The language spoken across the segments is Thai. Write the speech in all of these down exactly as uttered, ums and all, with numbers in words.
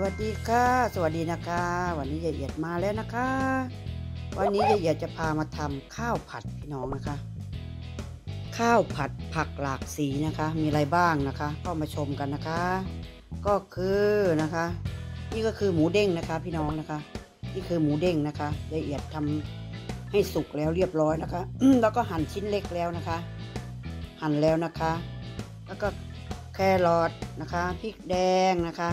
วัสดีค่ะสวัสดีนะคะวันนี้ยายเอียดมาแล้วนะคะวันนี้ยายเอียดจะพามาทำข้าวผัดพี่น้องนะคะข้าวผัดผักหลากสีนะคะมีอะไรบ้างนะคะก็มาชมกันนะคะก็คือนะคะนี่ก็คือหมูเด้งนะคะพี่น้องนะคะนี่คือหมูเด้งนะคะยายเอียดทำให้สุกแล้วเรียบร้อยนะคะแล้วก็หั่นชิ้นเล็กแล้วนะคะหั่นแล้วนะคะแล้วก็แครอทนะคะพริกแดงนะคะ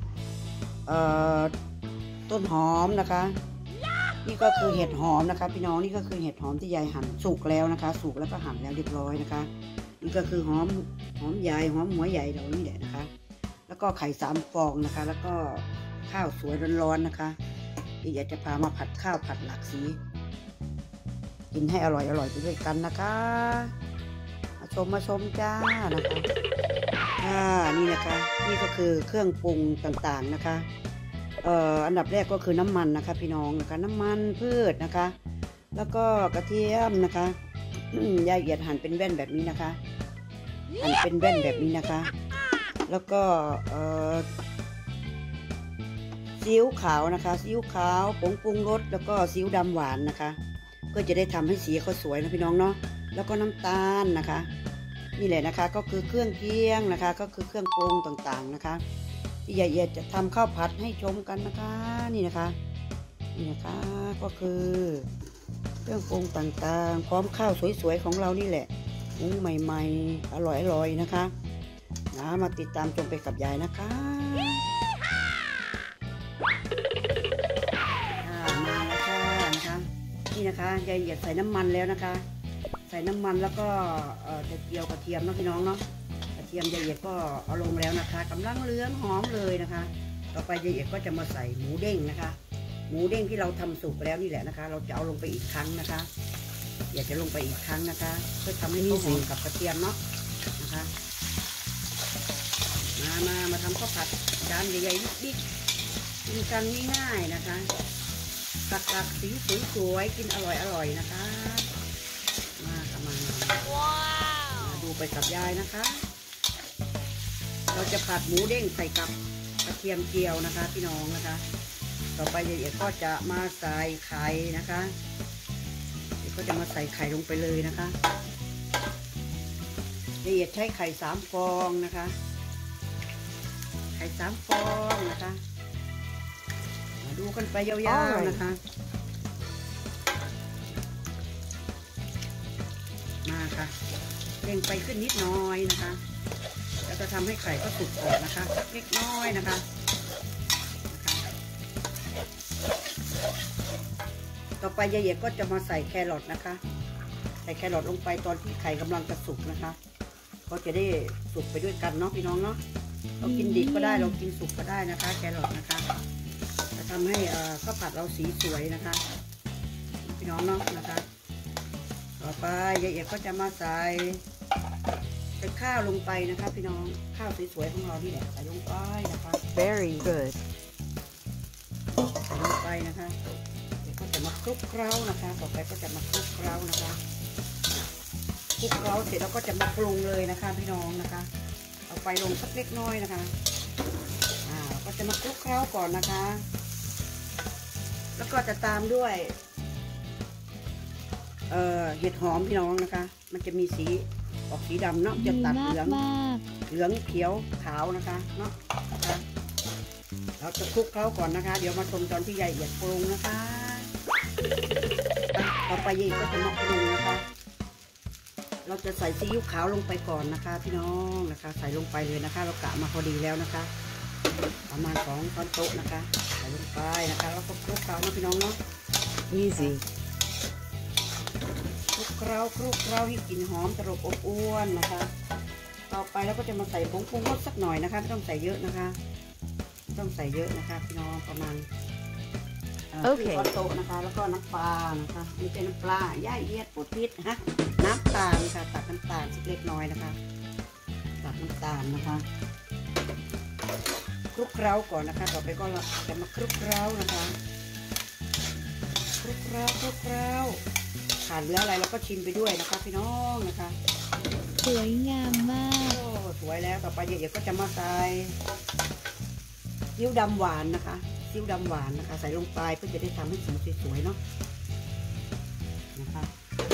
ต้นหอมนะคะนี่ก็คือเห็ดหอมนะคะพี่น้องนี่ก็คือเห็ดหอมที่ยายหั่นสุกแล้วนะคะสุกแล้วก็หั่นแล้วเรียบร้อยนะคะนี่ก็คือหอมหอมใหญ่หอมหัวใหญ่เรานี่แหละนะคะแล้วก็ไข่สามฟองนะคะแล้วก็ข้าวสวยร้อนๆนะคะที่อยากจะพามาผัดข้าวผัดหลากสีกินให้อร่อยอร่อยไปด้วยกันนะคะมาชมมาชมจ้านะคะอ่านี่นะคะนี่ก็คือเครื่องปรุงต่างๆนะคะเอ่ออันดับแรกก็คือน้ำมันนะคะพี่น้องนะคะน้ำมันพืชนะคะแล้วก็กระเทียมนะคะยายเอียดหั่นเป็นแว่นแบบนี้นะคะหั่นเป็นแว่นแบบนี้นะคะแล้วก็เอ่อซีอิ๊วขาวนะคะซีอิ๊วขาวผงปรุงรสแล้วก็ซีอิ๊วดำหวานนะคะเพื่อจะได้ทำให้สีเขาสวยนะพี่น้องเนาะแล้วก็น้ำตาลนะคะนี่แหละนะคะก็คือเครื่องเคียงนะคะก็คือเครื่องปรุงต่างๆนะคะที่ยายเอียดจะทำข้าวผัดให้ชมกันนะคะนี่นะคะนี่นะคะก็คือเครื่องปรุงต่างๆพร้อมข้าวสวยๆของเรานี่แหละหุงใหม่ๆอร่อยๆนะคะนะมาติดตามชมไปกับยายนะคะมาแล้วค่ะนะคะนี่นะคะยายเอียดใส่น้ำมันแล้วนะคะใส่น้ำมันแล้วก็จะเจียวกระเทียมนะพี่น้องเนาะกระเทียมยายเอียดก็เอาลงแล้วนะคะกำลังเหลืองหอมเลยนะคะต่อไปยายเอียดก็จะมาใส่หมูเด้งนะคะหมูเด้งที่เราทำสุกไปแล้วนี่แหละนะคะเราจะเอาลงไปอีกครั้งนะคะอยากจะลงไปอีกครั้งนะคะเพื่อทำให้เขาหอมกับกระเทียมเนาะนะคะมามามาทำข้าวผัดจานใหญ่ๆนิดๆกินกันง่ายๆนะคะผักหลากสีสวยๆกินอร่อยๆนะคะมาค่ะมามาดูไปกับยายนะคะเราจะผัดหมูเด้งใส่กับกระเทียมเจียวนะคะพี่น้องนะคะต่อไปยายเอียดก็จะมาใส่ไข่นะคะเดี๋ยวก็จะมาใส่ไข่ลงไปเลยนะคะยายเอียดใช้ไข่สามฟองนะคะไข่สามฟองนะคะมาดูกันไปยาวๆนะคะมาค่ะเร่งไปขึ้นนิดน้อยนะคะแล้วจะทำให้ไข่ก็สุกก่อนนะคะสักเล็กน้อยนะคะต่อไปยายเอียดก็จะมาใส่แครอทนะคะใส่แครอทลงไปตอนที่ไข่กำลังจะสุกนะคะก็จะได้สุกไปด้วยกันเนาะพี่น้องเนาะเรากินดิบก็ได้เรากินสุกก็ได้นะคะแครอทนะคะจะทำให้ข้าวผัดเราสีสวยนะคะพี่น้องเนาะนะคะต่อไปยายเอียดก็จะมาใส่เป็นข้าวลงไปนะคะพี่น้องข้าวสวยๆของเราที่แหละใส่ลงไปนะคะ very good ใส่ลงไปนะคะเดี๋ยวก็จะมาคลุกเคล้านะคะต่อไปก็จะมาคลุกเคล้านะคะคลุกเคล้าเสร็จแล้วก็จะมาปรุงเลยนะคะพี่น้องนะคะเอาไฟลงสักเล็กน้อยนะคะอ่าก็จะมาคลุกเคล้าก่อนนะคะแล้วก็จะตามด้วยเอ่อเห็ดหอมพี่น้องนะคะมันจะมีสีออกสีดำเนาะจะตัดเหลืองเหลืองเขียวขาวนะคะเนาะนะคะเราจะคลุกเคล้าก่อนนะคะเดี๋ยวมาชมตอนที่ยายเอียดปรุงนะคะต่อไปยายก็จะมาปรุงนะคะเราจะใส่ซีอิ๊วขาวลงไปก่อนนะคะพี่น้องนะคะใส่ลงไปเลยนะคะเรากะมาพอดีแล้วนะคะประมาณสองช้อนโต๊ะนะคะใส่ลงไปนะคะแล้วก็คลุกเคล้านะพี่น้องเนาะ easy คลุกเคล้าคลุกเคล้าให้กลิ่นหอมตลบอบอวนนะคะต่อไปแล้วก็จะมาใส่ผงปรุงรสสักหน่อยนะคะไม่ต้องใส่เยอะนะคะไม่ต้องใส่เยอะนะคะพี่น้องประมาณโอเคช้อนโต๊ะนะคะแล้วก็น้ำปลานะคะนี่เป็นน้ำปลาย่าเอียดพูดพิษฮะน้ำตาลค่ะตัดน้ำตาลสักเล็กน้อยนะคะตัดน้ำตาลนะคะคลุกเคล้าก่อนนะคะต่อไปก็จะมาคลุกเคล้านะคะคลุกเคล้าคลุกเคล้าขาดเหลืออะไรเราก็ชิมไปด้วยนะคะพี่น้องนะคะสวยงามมากโอ้สวยแล้วต่อไปเดี๋ยวก็จะมาใส่พซีอิ๊วดำหวานนะคะซีอิ๊วดำหวานนะคะใส่ลงไปเพื่อจะได้ทำให้สีสวยๆเนาะนะคะ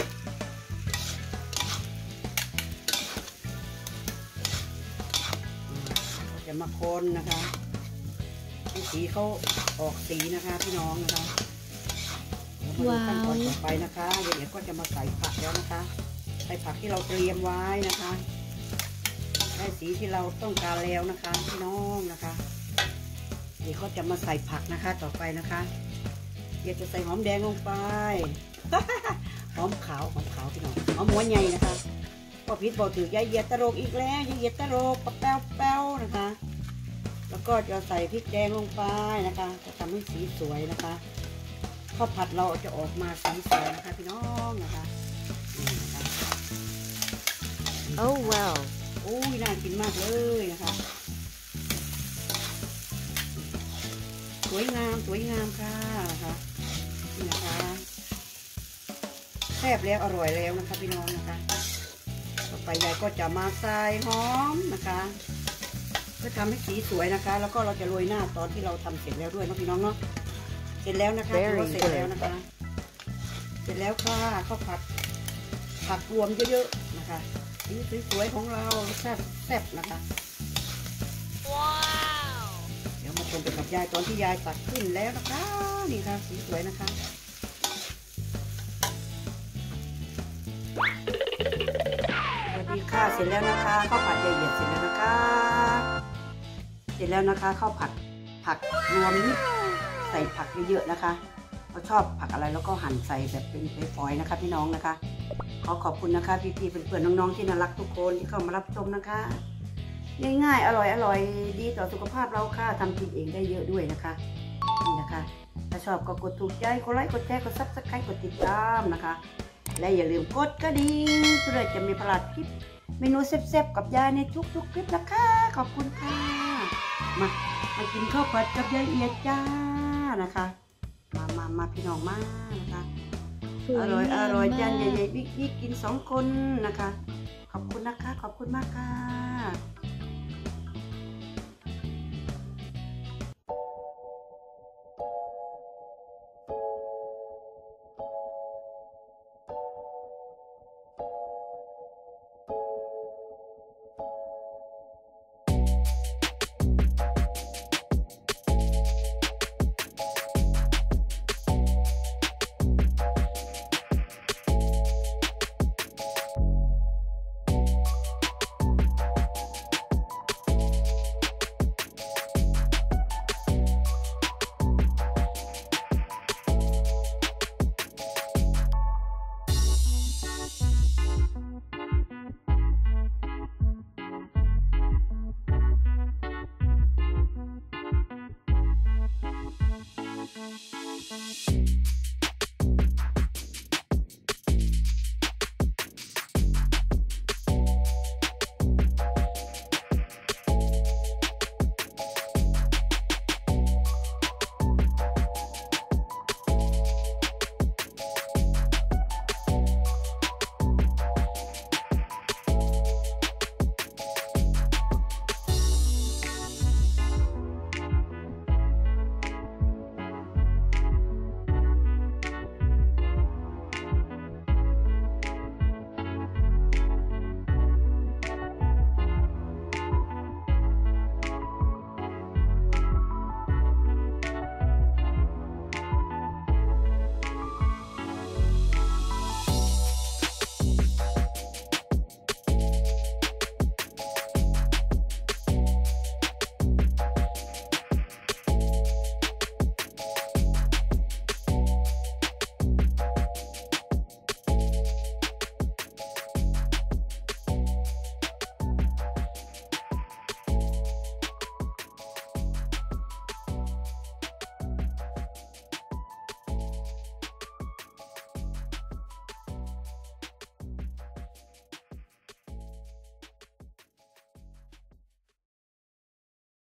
ก็จะมาคนนะคะให้สีเขาออกสีนะคะพี่น้องนะคะมาดูขั้นตอนต่อไปนะคะเดี๋ยวก็จะมาใส่ผักแล้วนะคะใส่ผักที่เราเตรียมไว้นะคะได้สีที่เราต้องการแล้วนะคะพี่น้องนะคะเดี๋ยวก็จะมาใส่ผักนะคะต่อไปนะคะเดี๋ยวจะใส่หอมแดงลงไป หอมขาวหอมขาวพี่น้องหอมหัวใหญ่นะคะพอพิษบอกถือยายเหยียดตะโรกอีกแล้วยายเหยียดตะโรกปะแป้วแป้วนะคะแล้วก็จะใส่พริกแดงลงไปนะคะจะทำให้สีสวยนะคะข้าวผัดเราจะออกมาสีสวยนะคะพี่น้องนะคะนี่นะคะ Oh well. โอ้ยน่ากินมากเลยนะคะสวยงามสวยงามค่ะนะคะนี่นะคะแซ่บแล้วอร่อยแล้วนะคะพี่น้องนะคะต่อไปยายก็จะมาใส่หอมนะคะเพื่อทำให้สีสวยนะคะแล้วก็เราจะโรยหน้าตอนที่เราทำเสร็จแล้วด้วยนะพี่น้องเนาะเสร็จแล้วนะคะถือว่าเสร็จแล้วนะคะเสร็จแล้วค่ะข้าวผัดผักรวมเยอะๆนะคะสีสวยๆของเราแซ่บแซ่บนะคะว้าวเดี๋ยวมาชมไปกับยายตอนที่ยายตักขึ้นแล้วนะคะนี่ค่ะสีสวยนะคะสวัสดีค่ะเสร็จแล้วนะคะข้าวผัดยายเหยียดเสร็จแล้วนะคะเสร็จแล้วนะคะข้าวผัดผักรวมนี่ใส่ผักเยอะๆนะคะเราชอบผักอะไรแล้วก็หั่นใส่แบบเป็นฝอยๆนะคะพี่น้องนะคะขอขอบคุณนะคะพี่ๆเพื่อนๆน้องๆที่น่ารักทุกคนที่เข้ามารับชมนะคะง่ายๆอร่อยอร่อยดีต่อสุขภาพเราค่ะทำกินเองได้เยอะด้วยนะคะนี่นะคะถ้าชอบก็กดถูกใจกดไลค์กดแชร์กดซับสไครต์กดติดตามนะคะและอย่าลืมกดกระดิ่งเพื่อจะไม่พลาดคลิปเมนูแซ่บๆกับยายในทุกๆคลิปนะคะขอบคุณค่ะมามากินข้าวผัดกับยายเอียดจ้านะคะมามามาพี่น้องมานะคะอร่อยอร่อยจานใหญ่ๆบิ๊กๆกินสองคนนะคะขอบคุณนะคะขอบคุณมากค่ะ